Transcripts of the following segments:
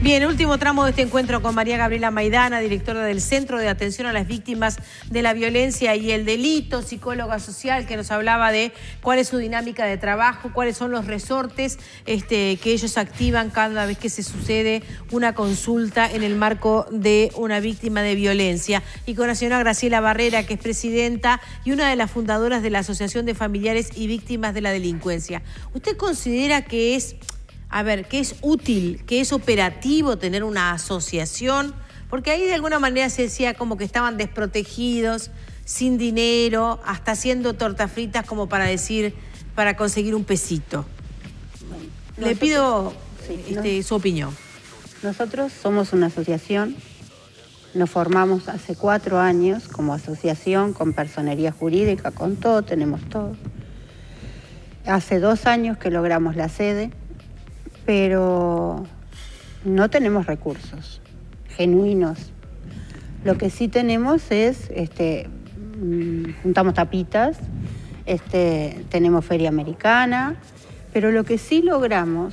Bien, último tramo de este encuentro con María Gabriela Maidana, directora del Centro de Atención a las Víctimas de la Violencia y el Delito, psicóloga social, que nos hablaba de cuál es su dinámica de trabajo, cuáles son los resortes que ellos activan cada vez que se sucede una consulta en el marco de una víctima de violencia. Y con la señora Graciela Barrera, que es presidenta y una de las fundadoras de la Asociación de Familiares y Víctimas de la Delincuencia. ¿Usted considera que es... que es útil, que es operativo tener una asociación? Porque ahí de alguna manera se decía como que estaban desprotegidos, sin dinero, hasta haciendo tortas fritas como para decir, para conseguir un pesito. Bueno, le pido su opinión. Nosotros somos una asociación, nos formamos hace 4 años como asociación, con personería jurídica, con todo, tenemos todo. Hace 2 años que logramos la sede, pero no tenemos recursos genuinos. Lo que sí tenemos es, juntamos tapitas, tenemos feria americana, pero lo que sí logramos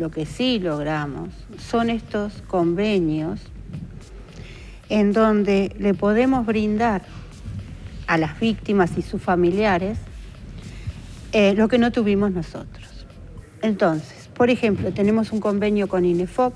son estos convenios en donde le podemos brindar a las víctimas y sus familiares lo que no tuvimos nosotros. Entonces, por ejemplo, tenemos un convenio con INEFOP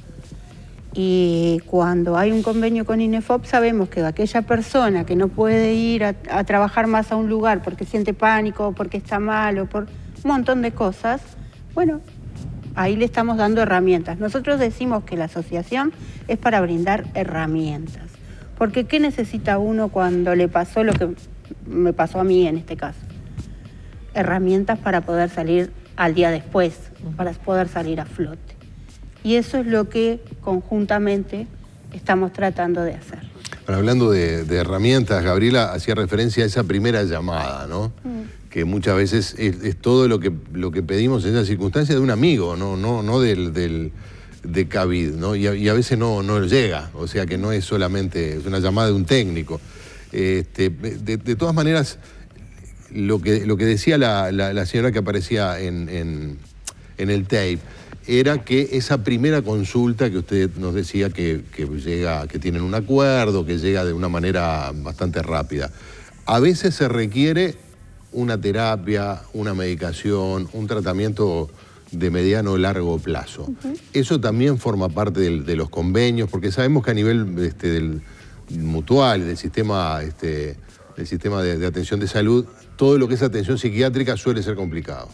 y cuando hay un convenio con INEFOP sabemos que aquella persona que no puede ir a trabajar más a un lugar porque siente pánico, porque está mal o por un montón de cosas, bueno, ahí le estamos dando herramientas. Nosotros decimos que la asociación es para brindar herramientas, porque ¿qué necesita uno cuando le pasó lo que me pasó a mí en este caso? Herramientas para poder salir al día después, para poder salir a flote. Y eso es lo que conjuntamente estamos tratando de hacer. Bueno, hablando de herramientas, Gabriela hacía referencia a esa primera llamada, ¿no? Que muchas veces es todo lo que pedimos en esa circunstancia de un amigo, no de Cavid, ¿no? Y a veces no llega, o sea que no es solamente, es una llamada de un técnico. De todas maneras, lo que decía la señora que aparecía en el tape era que esa primera consulta que usted nos decía que llega, que tienen un acuerdo, que llega de una manera bastante rápida. A veces se requiere una terapia, una medicación, un tratamiento de mediano o largo plazo. Eso también forma parte de los convenios, porque sabemos que a nivel del mutual, del sistema de atención de salud, todo lo que es atención psiquiátrica suele ser complicado.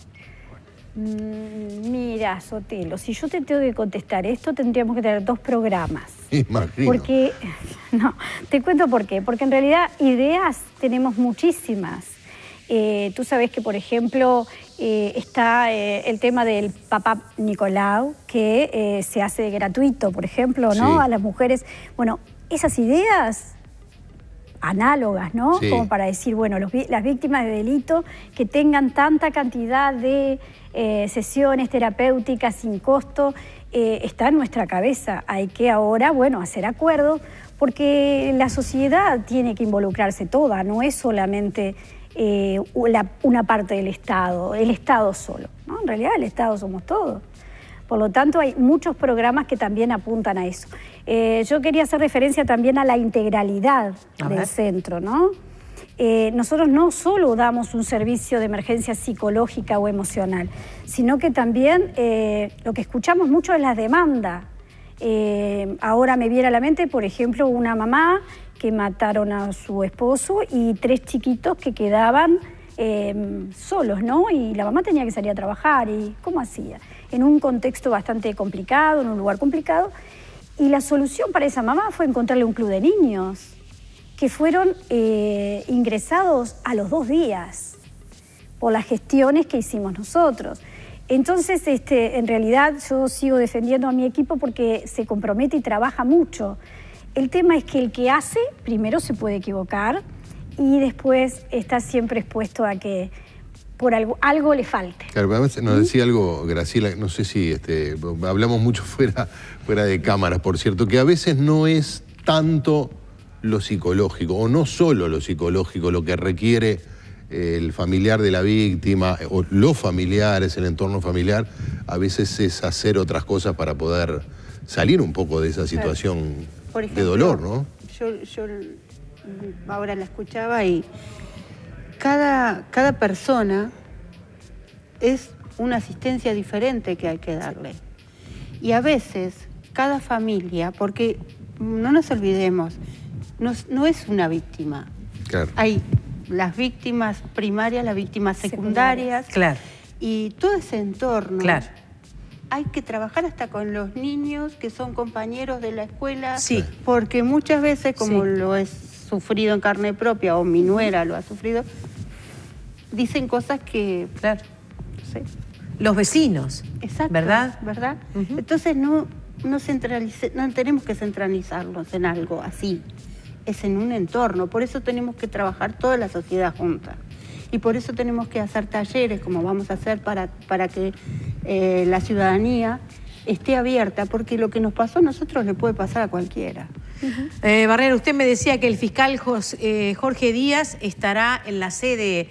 Mira, Sotelo, si yo te tengo que contestar esto, tendríamos que tener 2 programas. Imagino. Porque, no, te cuento por qué. Porque en realidad ideas tenemos muchísimas. Tú sabes que, por ejemplo, está el tema del Papá Nicolau, que se hace gratuito, por ejemplo, ¿no? Sí. A las mujeres. Bueno, esas ideas análogas, ¿no? Sí. Como para decir, bueno, las víctimas de delito que tengan tanta cantidad de sesiones terapéuticas sin costo, está en nuestra cabeza. Hay que ahora, bueno, hacer acuerdos, porque la sociedad tiene que involucrarse toda, no es solamente una parte del Estado, el Estado solo, ¿no? En realidad el Estado somos todos. Por lo tanto, hay muchos programas que también apuntan a eso. Yo quería hacer referencia también a la integralidad del centro, ¿no? Nosotros no solo damos un servicio de emergencia psicológica o emocional, sino que también lo que escuchamos mucho es la demanda. Ahora me viene a la mente, por ejemplo, una mamá que mataron a su esposo y 3 chiquitos que quedaban solos, ¿no? Y la mamá tenía que salir a trabajar. ¿Y cómo hacía? En un contexto bastante complicado, en un lugar complicado. Y la solución para esa mamá fue encontrarle un club de niños que fueron ingresados a los 2 días por las gestiones que hicimos nosotros. Entonces, en realidad yo sigo defendiendo a mi equipo porque se compromete y trabaja mucho. El tema es que el que hace, primero se puede equivocar y después está siempre expuesto a que por algo le falte. Claro, además nos decía algo, Graciela, no sé si hablamos mucho fuera de cámaras, por cierto, que a veces no es tanto lo psicológico, o no solo lo psicológico, lo que requiere el familiar de la víctima, o los familiares, el entorno familiar, a veces es hacer otras cosas para poder salir un poco de esa situación por ejemplo, de dolor, ¿no? Yo ahora la escuchaba y cada persona es una asistencia diferente que hay que darle. Y a veces cada familia, porque no nos olvidemos, no es una víctima. Claro. Hay las víctimas primarias, las víctimas secundarias. Claro. Y todo ese entorno. Claro. Hay que trabajar hasta con los niños que son compañeros de la escuela. Sí. Porque muchas veces, como Sí. lo he sufrido en carne propia, o mi nuera lo ha sufrido, dicen cosas que... Claro. No sé. Los vecinos. Exacto. ¿Verdad? ¿Verdad? Ujú. Entonces no tenemos que centralizarlos en algo así. Es en un entorno. Por eso tenemos que trabajar toda la sociedad junta. Y por eso tenemos que hacer talleres, como vamos a hacer para que la ciudadanía esté abierta, porque lo que nos pasó a nosotros le puede pasar a cualquiera. Barrera, usted me decía que el fiscal Jorge Díaz estará en la sede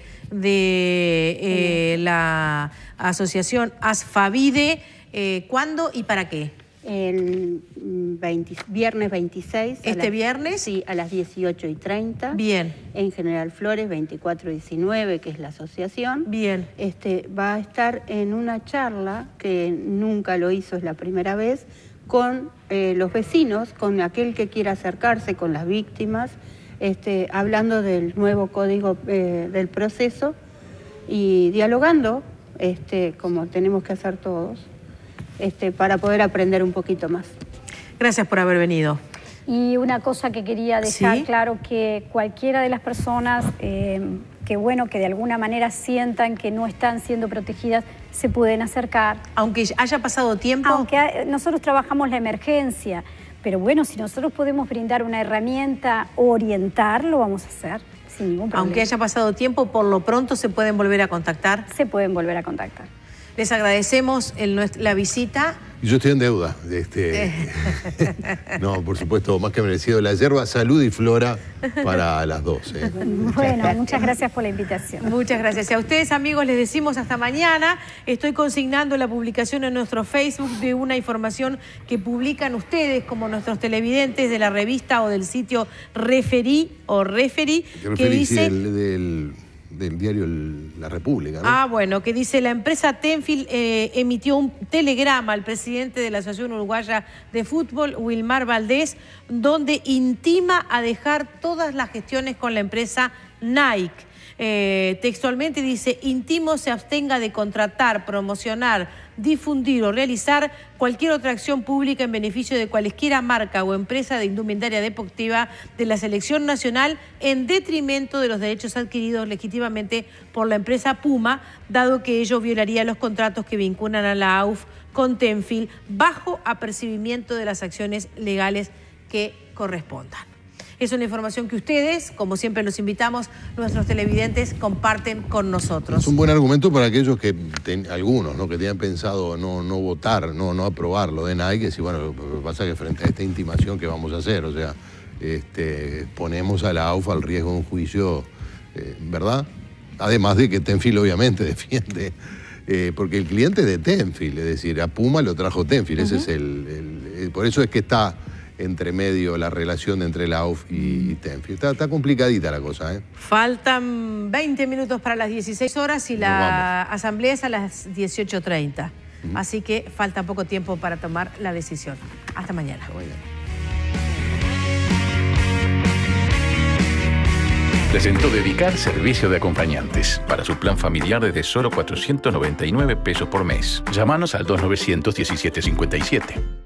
de la asociación Asfavide. ¿Cuándo y para qué? El viernes 26. ¿Este viernes? Sí, a las 18:30. Bien. En General Flores 2419, que es la asociación. Bien. Va a estar en una charla, que nunca lo hizo, es la primera vez, con los vecinos, con aquel que quiera acercarse, con las víctimas, hablando del nuevo código del proceso y dialogando, como tenemos que hacer todos, para poder aprender un poquito más. Gracias por haber venido. Y una cosa que quería dejar ¿Sí? claro, que cualquiera de las personas que de alguna manera sientan que no están siendo protegidas, se pueden acercar. Aunque haya pasado tiempo. Aunque nosotros trabajamos la emergencia, pero bueno, si nosotros podemos brindar una herramienta o orientar, lo vamos a hacer sin ningún problema. Aunque haya pasado tiempo, por lo pronto se pueden volver a contactar. Se pueden volver a contactar. Les agradecemos la visita. Yo estoy en deuda. No, por supuesto, más que merecido. La yerba Salud y Flora para las dos. Bueno, muchas gracias por la invitación. Muchas gracias. Y a ustedes, amigos, les decimos hasta mañana. Estoy consignando la publicación en nuestro Facebook de una información que publican ustedes como nuestros televidentes de la revista o del sitio Referí, que dice... Sí, del diario La República, ¿no? Bueno, que dice: la empresa Tenfield emitió un telegrama al presidente de la Asociación Uruguaya de Fútbol, Wilmar Valdés, donde intima a dejar todas las gestiones con la empresa Nike. Textualmente dice: intimo se abstenga de contratar, promocionar, difundir o realizar cualquier otra acción pública en beneficio de cualesquiera marca o empresa de indumentaria deportiva de la selección nacional en detrimento de los derechos adquiridos legítimamente por la empresa Puma, dado que ello violaría los contratos que vinculan a la AUF con Tenfield bajo apercibimiento de las acciones legales que correspondan. Es una información que ustedes, como siempre los invitamos, nuestros televidentes, comparten con nosotros. Es un buen argumento para aquellos que, algunos, ¿no?, que tenían pensado no votar, no aprobar lo de Nike, y bueno, lo que pasa es que frente a esta intimación, ¿qué vamos a hacer? O sea, ponemos a la AUF al riesgo de un juicio, ¿verdad? Además de que Tenfield obviamente defiende, porque el cliente es de Tenfield, es decir, a Puma lo trajo Tenfield, ese es por eso es que está entre medio la relación entre la AUF y Tenfield. Está complicadita la cosa, ¿eh? Faltan 20 minutos para las 16 horas y la asamblea es a las 18:30. Así que falta poco tiempo para tomar la decisión. Hasta mañana. Hasta mañana. Presentó Dedicar servicio de acompañantes para su plan familiar desde solo 499 pesos por mes. Llámanos al 2900 1757.